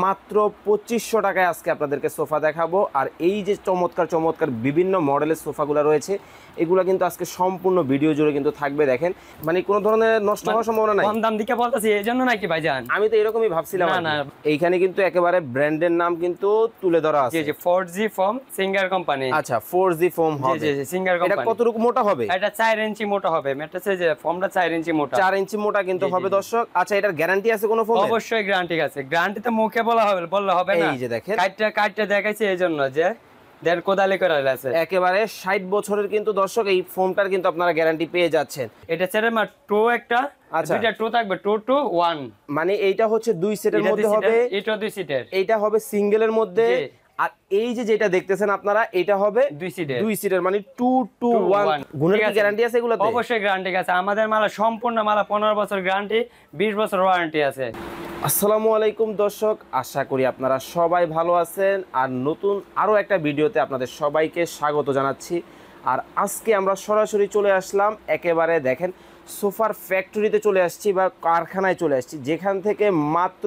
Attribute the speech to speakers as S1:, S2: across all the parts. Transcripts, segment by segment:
S1: মাত্র 2500 টাকায় আজকে আপনাদেরকে সোফা দেখাবো। আর এই যে চমৎকার চমৎকার বিভিন্ন মডেলের সোফাগুলো রয়েছে, এগুলো কিন্তু আজকে সম্পূর্ণ ভিডিও জুড়ে কিন্তু থাকবে। দেখেন মানে কোনো ধরনের নষ্ট হওয়ার সম্ভাবনা নাই।
S2: কম দাম দিকে বলতেছি এই জন্য নাকি ভাইজান?
S1: আমি তো এরকমই ভাবছিলাম।
S2: না।
S1: এইখানে কিন্তু একেবারে ব্র্যান্ডের নাম কিন্তু তুলে ধরা আছে।
S2: জি 4G ফোম সিঙ্গার কোম্পানি।
S1: আচ্ছা 4G ফোম হবে।
S2: জি সিঙ্গার কোম্পানি।
S1: এটা কতটুকু মোটা হবে?
S2: এটা 4 ইঞ্চি মোটা হবে। মেটাছে যে ফোমটা 4 ইঞ্চি মোটা।
S1: 4 ইঞ্চি মোটা কিন্তু হবে দর্শক। আচ্ছা এটার গ্যারান্টি আছে কোনো ফোমে?
S2: অবশ্যই গ্যারান্টি আছে। গ্যারান্টি তো মুখে বললে হবে না।
S1: এই যে দেখেন
S2: কাটটা দেখাইছে এইজন্য যে দেড় কোদালি করে আছে।
S1: একেবারে 60 বছরের কিন্তু দর্শক এই ফোমটার কিন্তু আপনারা গ্যারান্টি পেয়ে যাচ্ছেন।
S2: এটা ছেড়ে মা টু একটা, দুইটা টু থাকবে, 2 to 1।
S1: মানে এইটা হচ্ছে 2 সেটের মধ্যে হবে,
S2: এটা 2 সিটের,
S1: এইটা হবে সিঙ্গেলের মধ্যে। আর এই যে যেটা দেখতেছেন আপনারা, এটা হবে 2 সিটের, মানে 2 to 1। গুণের কি গ্যারান্টি আছে এগুলোতে?
S2: অবশ্যই গ্যারান্টি আছে। আমাদের মালা সম্পূর্ণ মালা 15 বছর গ্যারান্টি, 20 বছর ওয়ারেন্টি আছে।
S1: আসসালামু আলাইকুম দর্শক, আশা করি আপনারা সবাই ভালো আছেন। আর নতুন আরও একটা ভিডিওতে আপনাদের সবাইকে স্বাগত জানাচ্ছি। আর আজকে আমরা সরাসরি চলে আসলাম একেবারে দেখেন সোফার ফ্যাক্টরিতে চলে আসছি বা কারখানায় চলে আসছি, যেখান থেকে মাত্র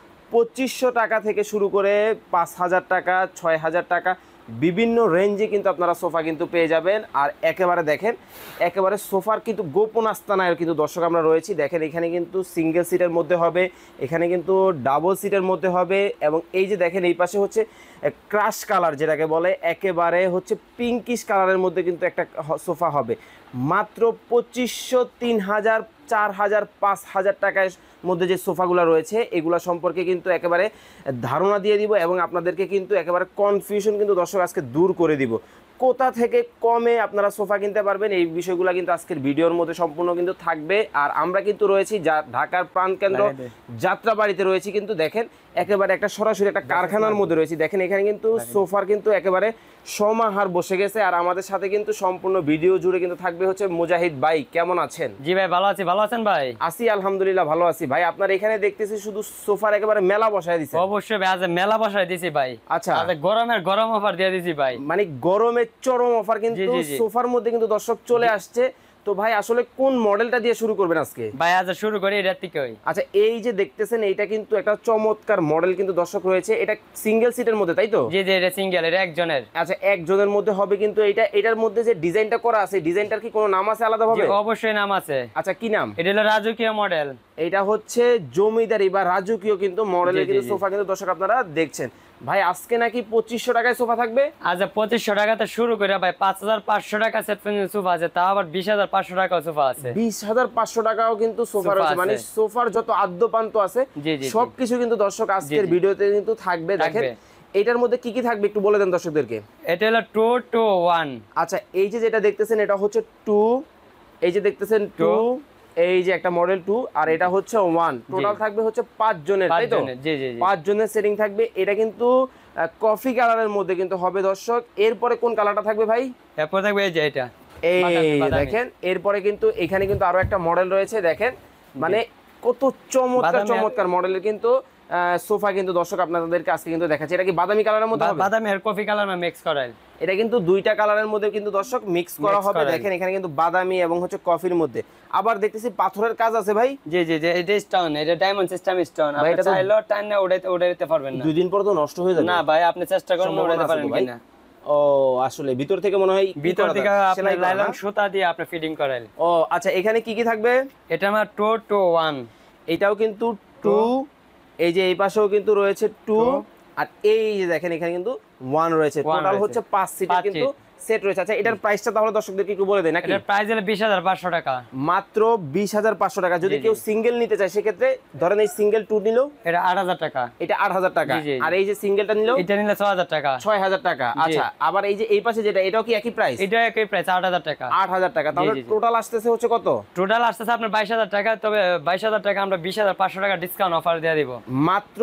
S1: 2500 টাকা থেকে শুরু করে 5000 টাকা, 6000 টাকা বিভিন্ন রেঞ্জে কিন্তু আপনারা সোফা কিন্তু পেয়ে যাবেন। আর একেবারে দেখেন একেবারে সোফার কিন্তু গোপন আস্তানায় কিন্তু দর্শক আমরা রয়েছি। দেখেন এখানে কিন্তু সিঙ্গেল সিটের মধ্যে হবে, এখানে কিন্তু ডাবল সিটের মধ্যে হবে। এবং এই যে দেখেন এই পাশে হচ্ছে ক্রাশ কালার যেটাকে বলে, একেবারে হচ্ছে পিঙ্কিশ কালারের মধ্যে কিন্তু একটা সোফা হবে। মাত্র 2500, 3000, 4000, 5000 টাকার মধ্যে যে সোফাগুলো রয়েছে এগুলো সম্পর্কে কিন্তু একেবারে ধারণা দিয়ে দিব এবং আপনাদেরকে কিন্তু একেবারে কনফিউশন কিন্তু দর্শক আজকে দূর করে দিব। কোথা থেকে কমে আপনারা সোফা কিনতে পারবেন এই বিষয়গুলো কিন্তু আজকের ভিডিওর মধ্যে সম্পূর্ণ কিন্তু থাকবে। আর আমরা কিন্তু রয়েছি ঢাকার প্রাণকেন্দ্র যাত্রাবাড়িতে রয়েছি, কিন্তু দেখেন একেবারে একটা সরাসরি একটা কারখানার মধ্যে রয়েছি। দেখেন এখানে কিন্তু সোফার কিন্তু একেবারে সমাহার বসে গেছে। আর আমাদের সাথে কিন্তু সম্পূর্ণ ভিডিও জুড়ে কিন্তু থাকবে হচ্ছে মুজাহিদ ভাই। কেমন আছেন?
S2: জি ভাই ভালো আছি। ভালো আছেন ভাই?
S1: আছি আলহামদুলিল্লাহ ভালো আছি। ভাই আপনার এখানে দেখতেছি শুধু সোফার একেবারে মেলা বসায় দিয়েছেন।
S2: অবশ্যই ভাই, আজ মেলা বসায় দিয়েছি ভাই।
S1: আচ্ছা
S2: আজ গরম অফার দিয়ে দিয়েছি ভাই।
S1: মানে গরমের চরম অফার কিন্তু সোফার মধ্যে কিন্তু দর্শক চলে আসছে। তো ভাই আসলে কোন মডেলটা দিয়ে শুরু করবেন আজকে?
S2: ভাই আজ শুরু করি এটা থেকে।
S1: আচ্ছা এই যে দেখতেছেন এইটা কিন্তু একটা চমৎকার মডেল কিন্তু দর্শক রয়েছে। এটা সিঙ্গেল সিটের মধ্যে, তাই তো?
S2: জি এটা সিঙ্গেল, এটা একজনের।
S1: আচ্ছা একজনের মধ্যে হবে, কিন্তু এটার মধ্যে যে ডিজাইনটা করা আছে, ডিজাইনটার কি কোনো নাম আছে আলাদা ভাবে?
S2: অবশ্যই নাম আছে।
S1: আচ্ছা কি নাম?
S2: এটা হলো রাজকীয় মডেল।
S1: এটা হচ্ছে জমিদারি বা রাজকীয় কিন্তু মডেলের কিন্তু সোফা কিন্তু দর্শক আপনারা দেখছেন। ভাই আজকে নাকি 2500 টাকায় সোফা থাকবে?
S2: আচ্ছা 2500 টাকাতে শুরু করে ভাই 5500 টাকা সেট পর্যন্ত সোফা আছে, তা আবার 20500 টাকা সোফা আছে।
S1: 20500 টাকাও কিন্তু সোফা রয়েছে। মানে সোফার যত আদ্যপান্ত আছে সবকিছু কিন্তু দর্শক আজকের ভিডিওতে কিন্তু থাকবে। দেখেন এটার মধ্যে কি কি থাকবে একটু বলে দেন দর্শকদেরকে।
S2: এটা হলো 2 to 1।
S1: আচ্ছা এই যে যেটা দেখতেছেন এটা হচ্ছে 2, এই যে দেখতেছেন 2, এই যে একটা মডেল 2, আর এটা হচ্ছে 1। টোটাল থাকবে হচ্ছে 5 জনের, তাই তো?
S2: জি
S1: 5 জনের সেটিং থাকবে। এটা কিন্তু কফি কালারের মধ্যে কিন্তু হবে দর্শক। এরপরে কোন কালারটা থাকবে ভাই?
S2: এরপর থাকবে এই যে এটা,
S1: এই দেখেন এরপরে কিন্তু এখানে কিন্তু আরো একটা মডেল রয়েছে। দেখেন মানে কত চমৎকার চমৎকার মডেলের কিন্তু সোফা কিন্তু দর্শক আপনাদেরকে আজকে কিন্তু দেখাচ্ছি। এটা কি বাদামি কালারের মধ্যে হবে?
S2: বাদামি আর কফি কালার মিক্স করা।
S1: এটা কিন্তু দুইটা কালারের মধ্যে কিন্তু দর্শক মিক্স করা হবে। দেখেন এখানে কিন্তু বাদামি এবং হচ্ছে কফির মধ্যে আবার দেখতেছি পাথরের কাজ আছে ভাই।
S2: জি এটা স্টোন, এটা ডায়মন্ড সিস্টেম স্টোন। আপনি চাইলে টাইনে উড়াইতে পারবেন না।
S1: 2 দিন পর তো নষ্ট হয়ে যাবে।
S2: না ভাই আপনি চেষ্টা করুন উড়াইতে পারেন কিনা।
S1: ও আসলে ভিতর থেকে মনে হয়
S2: ভিতর থেকে আপনি লাইলন সুতা দিয়ে আপনি ফিটিং করেন।
S1: ও আচ্ছা এখানে কি কি থাকবে?
S2: এটা আমার 2 to 1।
S1: এটাও কিন্তু 2, এই যে এই পাশেও কিন্তু রয়েছে 2, আর এই যে দেখেন এখানে কিন্তু 1 রয়েছে। টোটাল হচ্ছে 5 সিটের কিন্তু সেট রয়েছে। আচ্ছা এটার প্রাইসটা তাহলে দর্শকদেরকে একটু বলে দেন নাকি?
S2: এটার প্রাইস হলো 20500 টাকা।
S1: মাত্র 20500 টাকা। যদি কেউ সিঙ্গেল নিতে চায় সেক্ষেত্রে ধরেন এই সিঙ্গেল 2 নিলো
S2: এটা 8000 টাকা,
S1: এটা 8000 টাকা। আর এই যে সিঙ্গেলটা নিলো
S2: এটা নিলে 6000 টাকা।
S1: 6000 টাকা। আচ্ছা আবার এই যে এই পাশে যেটা এটাও কি একই প্রাইস?
S2: এটা একই প্রাইস 8000 টাকা।
S1: 8000 টাকা। তাহলে টোটাল আসতেছে হচ্ছে কত?
S2: টোটাল আসতেছে আপনার 22000 টাকা। তবে 22000 টাকা আমরা 20500 টাকা ডিসকাউন্ট অফার দিয়ে দিব।
S1: মাত্র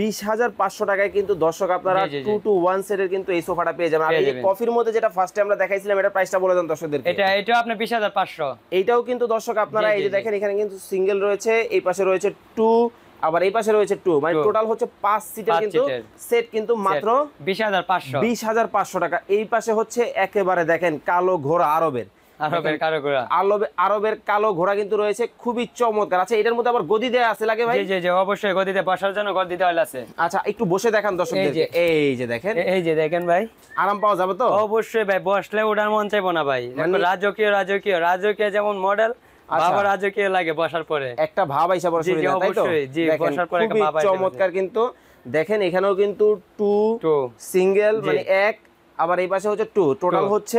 S1: 20500 টাকায় কিন্তু দর্শক আপনারা 2 to 1 সেটের কিন্তু এই সোফাটা পেয়ে যাবেন। আর এই যে কফির মধ্যে যেটা ফার্স্টে আমরা দেখাইছিলাম এটা প্রাইসটা বলে দেন দর্শকদেরকে।
S2: এটাও আপনি 20500।
S1: এইটাও কিন্তু দর্শক আপনারা এই যে দেখেন এখানে কিন্তু সিঙ্গেল রয়েছে, এই পাশে রয়েছে 2, আবার এই পাশে রয়েছে 2, মানে টোটাল হচ্ছে 5 সিটের কিন্তু সেট কিন্তু মাত্র
S2: 20500
S1: টাকা। এই পাশে হচ্ছে একেবারে দেখেন কালো ঘোড়া আরবের,
S2: আরবের কালো ঘোড়া।
S1: আরবের কালো ঘোড়া কিন্তু রয়েছে, খুবই চমৎকার। আচ্ছা এটার মধ্যে আবার গদি দেয়া আছে লাগে ভাই?
S2: জি জি জি, অবশ্যই গদিতে বসার জন্য গদি দেওয়া আছে।
S1: আচ্ছা একটু বসে দেখান দর্শকদেরকে। এই যে দেখেন,
S2: এই যে দেখেন ভাই,
S1: আরাম পাওয়া যাবে তো?
S2: অবশ্যই ভাই, বসলে ওঠার মন চাইবো না ভাই। দেখো রাজকীয় রাজকীয় রাজকীয় যেমন মডেল, বাবা রাজকীয় লাগে বসার পরে,
S1: একটা ভাব আইসা বড় শরীরে, তাই তো?
S2: জি, বসার পরে একটা
S1: খুবই
S2: ভাব আইসা।
S1: চমৎকার কিন্তু দেখেন, এখানেও কিন্তু টু সিঙ্গেল মানে এক, আবার এই পাশে হচ্ছে টু, টোটাল হচ্ছে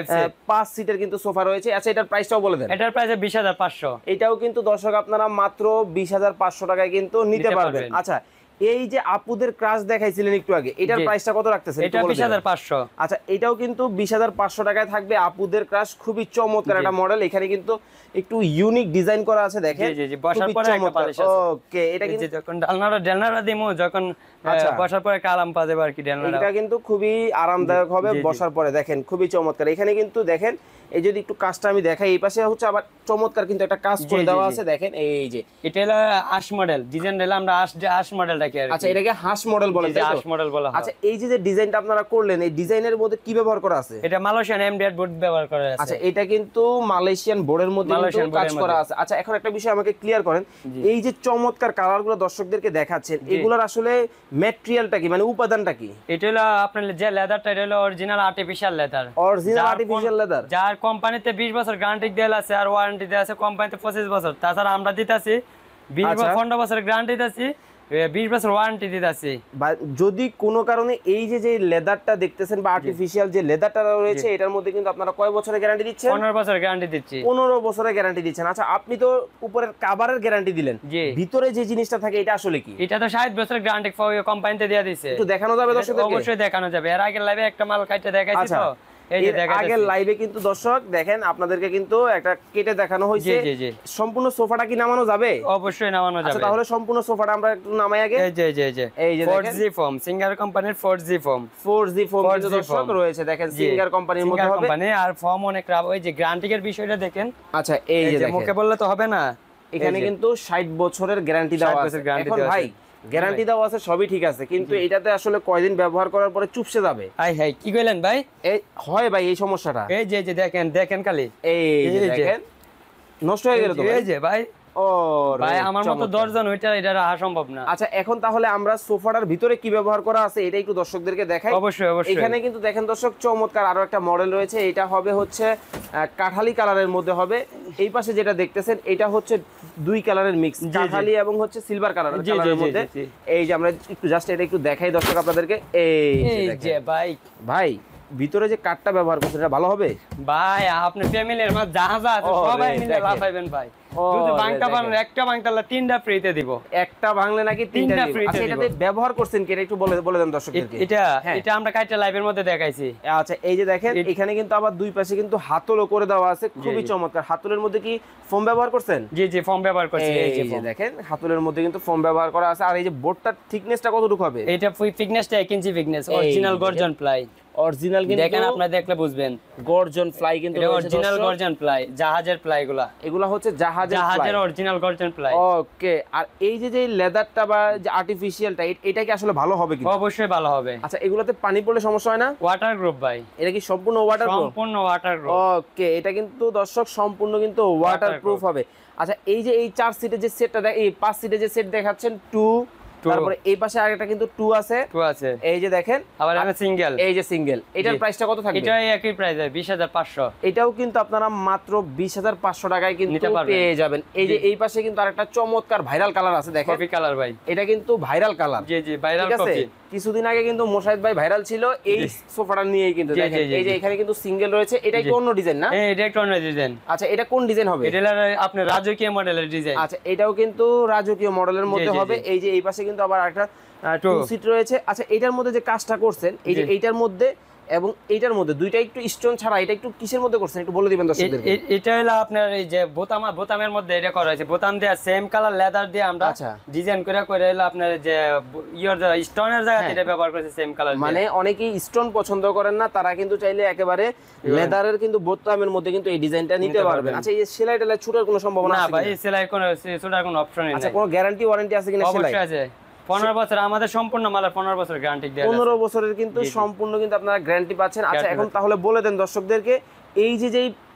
S1: 5 সিটের কিন্তু সোফা রয়েছে। আচ্ছা এটার প্রাইসটাও বলে দেন।
S2: এটার প্রাইস 20,500।
S1: এটাও কিন্তু দর্শক আপনারা মাত্র 20,500 টাকায় কিন্তু নিতে পারবেন। আচ্ছা এই যে আপুদের ক্রাশ দেখাইছিলেন একটু আগে, এটার প্রাইসটা কত রাখতেছেন?
S2: এটা 20,500।
S1: আচ্ছা এটাও কিন্তু 20,500 টাকায় থাকবে আপুদের ক্রাশ, খুবই চমৎকার একটা মডেল। এখানে কিন্তু একটু ইউনিক ডিজাইন করা আছে দেখেন।
S2: জি জি, বসার পরে একটা পালিশ আছে।
S1: ওকে, এটা কিন্তু
S2: যখন ডালনাটা দিমু, যখন বসার পরে একটা আরাম পাওয়া যাবে আর কি ডালনাটা।
S1: এটা কিন্তু খুবই আরামদায়ক হবে বসার পরে, দেখেন খুবই চমৎকার। এখানে কিন্তু দেখেন এই যদি একটু কাজটা আমি দেখাই, এই পাশে হচ্ছে আবার চমৎকার কিন্তু একটা কাজ করে দেওয়া আছে দেখেন। এই যে
S2: এটা হলো আশ মডেল ডিজাইন, দিলে আমরা আশ মডেল রাখি আর কি।
S1: আচ্ছা এটাকে হাঁস মডেল বলে, তাই তো?
S2: হাঁস মডেল বলা হয়।
S1: আচ্ছা এই যে ডিজাইনটা আপনারা করলেন, এই ডিজাইনের মধ্যে কি ব্যবহার করা আছে?
S2: এটা মালয়েশিয়ান এমডিআর বোর্ড ব্যবহার করা আছে।
S1: আচ্ছা এটা কিন্তু মালয়েশিয়ান বোর্ডের মধ্যে কিন্তু কাজ করা আছে। আচ্ছা এখন একটা বিষয় আমাকে ক্লিয়ার করেন, এই যে চমৎকার কালারগুলো দর্শকদেরকে দেখাচ্ছেন, এগুলোর আসলে ম্যাটেরিয়ালটা কি, মানে উপাদানটা কি?
S2: এটা হলো আপনার যে লেদারটা, এটা হলো original artificial leather.
S1: Original artificial leather,
S2: যার কোম্পানিতে 20 বছর গ্যারান্টি দেওয়া আছে, আর ওয়ারেন্টি দেওয়া আছে কোম্পানিতে 25 বছর। তাছাড়া আমরা দিতেছি 15 বছর গ্যারান্টি দিতেছি, 20 বছর ওয়ারেন্টি দিতেছি।
S1: যদি কোনো কারণে এই যে লেদারটা দেখতেছেন বা আর্টিফিশিয়াল যে লেদারটা রয়েছে, এটার মধ্যে কিন্তু আপনারা কয় বছরের গ্যারান্টি দিচ্ছেন?
S2: 15 বছর গ্যারান্টি দিচ্ছি।
S1: 15 বছরের গ্যারান্টি দিচ্ছেন। আচ্ছা আপনি তো উপরের কভারের গ্যারান্টি দিলেন, ভিতরে যে জিনিসটা থাকে এটা আসলে কি?
S2: এটা তো 60 বছর গ্যারান্টি কোম্পানিতে দেয়া দিয়েছে।
S1: একটু দেখানো যাবে দর্শকদেরকে?
S2: অবশ্যই দেখানো যাবে। এর আগে লাইভে একটা মাল কাটতে দেখাইছি তো, এই যে দেখাইছি।
S1: আগের লাইভে কিন্তু দর্শক দেখেন আপনাদেরকে কিন্তু একটা কেটে দেখানো হয়েছে।
S2: জি জি,
S1: সম্পূর্ণ সোফাটা কি নামানো যাবে?
S2: অবশ্যই নামানো যাবে।
S1: আচ্ছা তাহলে সম্পূর্ণ সোফাটা আমরা একটু নামাই আগে।
S2: এই যে এই যে 4G ফোম, সিঙ্গার কোম্পানির 4G ফোম
S1: কিন্তু দর্শক রয়েছে দেখেন, সিঙ্গার কোম্পানির মধ্যে হবে।
S2: কোম্পানি আর ফর্ম অনেক ওই যে গ্যারান্টির বিষয়টা দেখেন।
S1: আচ্ছা এই যে দেখেন,
S2: মুখে বললে তো হবে না,
S1: এখানে কিন্তু 60 বছরের গ্যারান্টি দেওয়া আছে। এখন ভাই গ্যারান্টি দেওয়া আছে, সবই ঠিক আছে, কিন্তু এটাতে আসলে কয়দিন ব্যবহার করার পরে চুপসে যাবে।
S2: হাই কি কইলেন ভাই?
S1: এই হয় ভাই এই সমস্যাটা।
S2: এই যে দেখেন খালি,
S1: এই যে দেখেন নষ্ট হয়ে গেল তো।
S2: এই যে ভাই, ও ভাই আমার মতো 10 জন এটা রাখা সম্ভব না।
S1: আচ্ছা এখন তাহলে আমরা সোফাটার ভিতরে কি ব্যবহার করা আছে এটা একটু দর্শকদেরকে দেখাই।
S2: অবশ্যই
S1: এখানে কিন্তু দেখেন দর্শক চমৎকার আরো একটা মডেল রয়েছে, এটা হবে হচ্ছে কাঠালি কালারের মধ্যে হবে। এই পাশে যেটা দেখতেছেন এটা হচ্ছে দুই কালারের মিক্স, কাঠালি এবং হচ্ছে সিলভার কালারের মধ্যে। এই যে আমরা একটু জাস্ট এটা একটু দেখাই দর্শক আপনাদেরকে। এই যে ভাই ভিতরে যে কাঠটা ব্যবহার করছেন এটা ভালো হবে
S2: ভাই। আপনি ফ্যামিলির মধ্যে যা আছে সবাই মিলে লাভ পাবেন ভাই। যদি বাংটা বানান, একটা বাংটালা 3টা ফ্রিতে দিব। একটা
S1: ভাঙলে নাকি 3টা ফ্রিতে। আচ্ছা এটাতে ব্যবহার করছেন কি এটা একটু বলে দেন দর্শকদেরকে।
S2: এটা আমরা কাইটা লাইভের মধ্যে দেখাইছি।
S1: আচ্ছা এই যে দেখেন এখানে কিন্তু আবার দুই পাশে কিন্তু হাতলও করে দেওয়া আছে, খুবই চমৎকার। হাতলের মধ্যে কি ফোম ব্যবহার করছেন?
S2: জি জি, ফোম ব্যবহার করছি।
S1: এই যে দেখেন হাতলের মধ্যে কিন্তু ফোম ব্যবহার করা আছে। আর এই যে বোর্ডটার থিকনেসটা কতটুকু হবে?
S2: এটা থিকনেসটা 1 ইঞ্চি থিকনেস, অরিজিনাল গর্জন প্লাই।
S1: অরিজিনাল কিন্তু
S2: দেখেন আপনারা দেখলে বুঝবেন,
S1: গর্জন ফ্লাই কিন্তু
S2: এটা অরিজিনাল গর্জন ফ্লাই, জাহাজের ফ্লাইগুলা।
S1: এগুলা হচ্ছে জাহাজের
S2: অরিজিনাল গর্জন ফ্লাই।
S1: ওকে, আর এই যে লেদারটা বা যে আর্টিফিশিয়ালটা এটা কি আসলে ভালো হবে কি?
S2: অবশ্যই ভালো হবে।
S1: আচ্ছা এগুলাতে পানি পড়লে সমস্যা হয় না?
S2: ওয়াটারপ্রুফ ভাই,
S1: এটা কি সম্পূর্ণ ওয়াটারপ্রুফ?
S2: সম্পূর্ণ ওয়াটারপ্রুফ।
S1: ওকে, এটা কিন্তু দর্শক সম্পূর্ণ কিন্তু ওয়াটারপ্রুফ হবে। আচ্ছা এই যে এই 4 সিটের যে সেটটা এই 5 সিটের যে সেট দেখাচ্ছেন 2, তারপরে এই পাশে আরেকটা কিন্তু 2 আছে। এই যে দেখেন,
S2: আবার আমি সিঙ্গেল।
S1: এই যে সিঙ্গেল, এটার প্রাইসটা কত থাকবে?
S2: এটা একই প্রাইস 20,500।
S1: এটাও কিন্তু আপনারা মাত্র 20,500 টাকায় কিন্তু পেয়ে যাবেন। এই যে এই পাশে কিন্তু আরেকটা চমৎকার ভাইরাল কালার আছে দেখেন,
S2: কফি কালার ভাই।
S1: এটা কিন্তু ভাইরাল কালার।
S2: জি জি, ভাইরাল কফি।
S1: কিছুদিন আগে কিন্তু মোশাহিদ ভাই ভাইরাল ছিল এই সোফাটা নিয়েই কিন্তু দেখেন। এই যে এখানে কিন্তু সিঙ্গেল রয়েছে, এটা কি অন্য ডিজাইন না?
S2: হ্যাঁ এটা একটু অন্য ডিজাইন।
S1: আচ্ছা এটা কোন ডিজাইন হবে?
S2: এটা আপনার রাজকীয় মডেলের ডিজাইন।
S1: আচ্ছা এটাও কিন্তু রাজকীয় মডেলের মধ্যে হবে। এই যে এই পাশে কিন্তু আবার একটা 2 সিট রয়েছে। আচ্ছা এটার মধ্যে যে কাজটা করছেন, এই যে এইটার মধ্যে এবং এইটার মধ্যে দুইটা একটু স্টোন ছাড়া, এটা একটু কিসের মধ্যে করছেন একটু বলে দিবেন দর্শকদেরকে।
S2: এটা হলো আপনার এই যে বোতামের মধ্যে এটা করা হয়েছে, বোতাম দিয়ে সেম কালার লেদার দিয়ে আমরা ডিজাইন করে হলো আপনার যে স্টোনের জায়গাতে এটা ব্যবহার করেছে সেম কালার।
S1: মানে অনেকেই স্টোন পছন্দ করেন না, তারা কিন্তু চাইলে একেবারে লেদারের কিন্তু বোতামের মধ্যে কিন্তু এই ডিজাইনটা নিতে পারবেন। আচ্ছা এই সেলাই টেলাই ছুটার কোনো সম্ভাবনা আছে?
S2: না ভাই, এই সেলাই কোনো ছুটার কোনো অপশন নেই।
S1: আচ্ছা কোনো গ্যারান্টি ওয়ারেন্টি আছে কিনা সেলাই?
S2: অবশ্যই আছে। 15 বছর আমাদের সম্পূর্ণ মালের 15 বছর গ্যারান্টি দেয়া আছে।
S1: 15 বছরের কিন্তু সম্পূর্ণ কিন্তু আপনারা গ্যারান্টি পাচ্ছেন। আচ্ছা এখন তাহলে বলে দেন দর্শকদেরকে, এই যে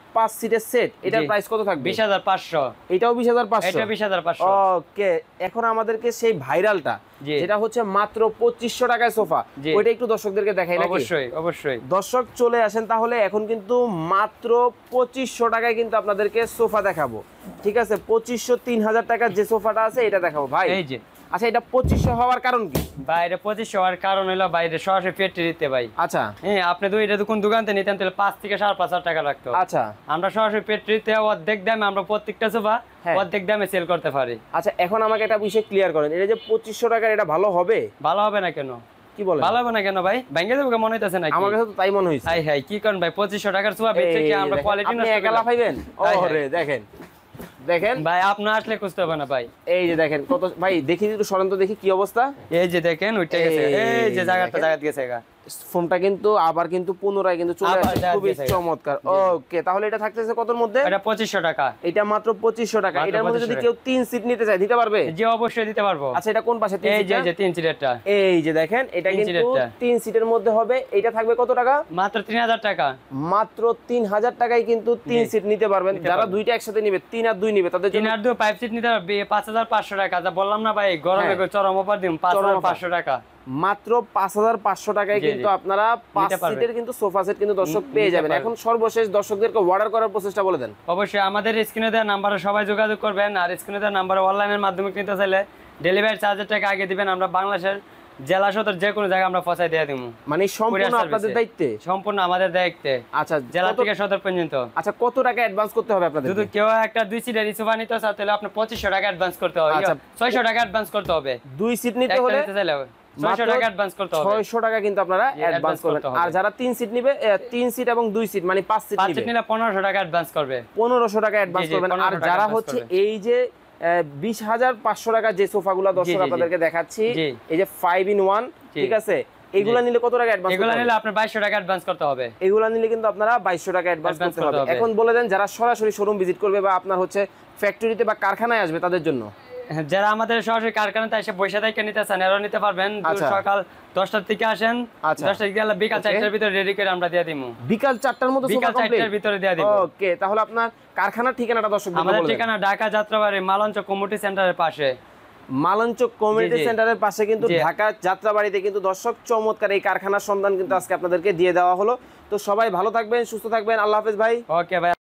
S1: 5 সিটের সেট, এটার প্রাইস কত থাকবে?
S2: 20,500।
S1: এটাও 20,500।
S2: এটা 20,500।
S1: ওকে, এখন আমাদেরকে সেই ভাইরালটা যেটা হচ্ছে মাত্র 2500 টাকায় সোফা, ওইটা একটু দর্শকদেরকে দেখাই নাকি?
S2: অবশ্যই অবশ্যই।
S1: দর্শক চলে আসেন তাহলে, এখন কিন্তু মাত্র 2500 টাকায় কিন্তু আপনাদেরকে সোফা দেখাবো। ঠিক আছে, 2500 3000 টাকার যে সোফাটা আছে এটা দেখাবো ভাই।
S2: এই যে
S1: আচ্ছা, এটা 2500 হওয়ার কারণ কি?
S2: বাইরে 2500 হওয়ার কারণ হলো বাইরে সরাসরি ফ্যাক্টরিতে ভাই।
S1: আচ্ছা,
S2: হ্যাঁ, আপনি এটা কোন দোকানতে নিতেন তাহলে 5 থেকে 5.5 টাকা লাগতো।
S1: আচ্ছা,
S2: আমরা সরাসরি ফ্যাক্টরিতে অর্ধেক দামে আমরা প্রত্যেকটা সোফা অর্ধেক দামে সেল করতে পারি।
S1: আচ্ছা, এখন আমাকে একটা বিষয় ক্লিয়ার করেন, এটা যে 2500 টাকার এটা ভালো হবে?
S2: ভালো হবে না কেন?
S1: কি বলেন?
S2: ভালো হবে না কেন ভাই? ভাঙে যাবে মনে হইতাছে নাকি?
S1: আমার কাছে তো তাই মনে হইছে।
S2: হাই হাই, কি করেন ভাই? 2500 টাকার সোফা বেচে কি আমরা কোয়ালিটি নষ্ট
S1: আপনি একা লাফাইবেন? ওরে দেখেন দেখেন
S2: ভাই, আপনি আসলে খুঁজতে হবে না ভাই।
S1: এই যে দেখেন কত, ভাই দেখি একটু সরেন তো দেখি কি অবস্থা।
S2: এই যে দেখেন ওইটা গেছে, এই যে জায়গাটা গেছে গা।
S1: ফোনটা কিন্তু আবার কিন্তু পুনরায় কিন্তু চলে আসে, খুবই চমৎকার। ওকে, তাহলে এটা থাকতেছে কতর মধ্যে?
S2: এটা 2500 টাকা।
S1: এটা মাত্র 2500 টাকা। এটার মধ্যে যদি কেউ 3 সিট নিতে চায় দিতে পারবে?
S2: জি অবশ্যই দিতে পারবো।
S1: আচ্ছা, এটা কোন পাশে 3 সিট?
S2: এই যে 3 সিটেরটা।
S1: এই যে দেখেন, এটা কিন্তু 3 সিটের মধ্যে হবে। এটা থাকবে কত টাকা?
S2: মাত্র 3000 টাকা।
S1: মাত্র 3000 টাকায় কিন্তু 3 সিট নিতে পারবেন। যারা দুইটা একসাথে নিবে, 3 আর 2 নিবে, তাদের জন্য
S2: 3 আর 2 5 সিট নিতে পারবে 5500 টাকা। যা বললাম না ভাই, গরমে চরম অফার দিম 5500 টাকা।
S1: মাত্র 5500 টাকায় কিন্তু আপনারা 5 সিটের কিন্তু সোফা সেট কিন্তু দর্শক পেয়ে যাবেন। এখন সর্বশেষ দর্শকদেরকে অর্ডার করার প্রসেসটা বলে দেন।
S2: অবশ্যই আমাদের স্ক্রিনে দেওয়া নাম্বারে সবাই যোগাযোগ করবেন, আর স্ক্রিনে দেওয়া নাম্বারে অনলাইনের মাধ্যমে কিনতে চাইলে ডেলিভারি চার্জের টাকা আগে দিবেন। আমরা বাংলাদেশের জেলা সদর যে কোনো জায়গায় আমরা পৌঁছায় দিয়ে দেব।
S1: মানে সম্পূর্ণ আপনাদের দায়িত্বে?
S2: সম্পূর্ণ আমাদের দায়িত্বে।
S1: আচ্ছা,
S2: জেলা থেকে সদর পর্যন্ত।
S1: আচ্ছা, কত টাকা অ্যাডভান্স করতে হবে আপনাদের?
S2: যদি কেউ একটা 2 সিটের সোফা নিতে চায় তাহলে আপনি 2500 টাকা অ্যাডভান্স করতে হবে।
S1: আচ্ছা,
S2: 600 টাকা অ্যাডভান্স করতে হবে।
S1: 2 সিট নিতে হলে
S2: 600 টাকা অ্যাডভান্স করতে হবে।
S1: 600 টাকা কিন্তু আপনারা অ্যাডভান্স করবেন। আর যারা 3 সিট নিবে, 3 সিট এবং 2 সিট মানে 5 সিট
S2: নিলে 1500 টাকা অ্যাডভান্স করবে।
S1: 1500 টাকা অ্যাডভান্স করবেন। আর যারা হচ্ছে এই যে 20500 টাকা যে সোফাগুলো দর্শক আপনাদেরকে দেখাচ্ছি, এই যে 5 in 1, ঠিক আছে, এগুলা নিলে কত টাকা অ্যাডভান্স?
S2: এগুলা নিলে আপনার 2200 টাকা অ্যাডভান্স করতে হবে।
S1: এগুলা নিলে কিন্তু আপনারা 2200 টাকা অ্যাডভান্স করতে হবে। এখন বলে দেন যারা সরাসরি শোরুম ভিজিট করবে বা আপনার হচ্ছে ফ্যাক্টরিতে বা কারখানায় আসবে তাদের জন্য।
S2: যারা আমাদের সরাসরি কারখানাতে এসে বসে থেকে নিতে চান এরাও নিতে পারবেন। সকাল 10টার থেকে আসেন, 10টা থেকে বিকাল 4টার ভিতরে রেডি করে আমরা দিয়ে দিমু।
S1: বিকাল 4টার মধ্যে
S2: বিকাল 4টার ভিতরে দিয়ে দিব।
S1: ওকে, তাহলে আপনার কারখানার ঠিকানাটা দর্শকদের বলুন।
S2: আমাদের ঠিকানা ঢাকা যাত্রাবাড়ি মালঞ্চ কমিউনিটি সেন্টারের পাশে।
S1: মালঞ্চ কমিউনিটি সেন্টারের পাশে কিন্তু ঢাকা যাত্রাবাড়িতে কিন্তু দর্শক চমৎকার এই কারখানার সন্ধান কিন্তু আজকে আপনাদেরকে দিয়ে দেওয়া হলো। তো সবাই ভালো থাকবেন, সুস্থ থাকবেন। আল্লাহ হাফেজ ভাই।
S2: ওকে ভাই।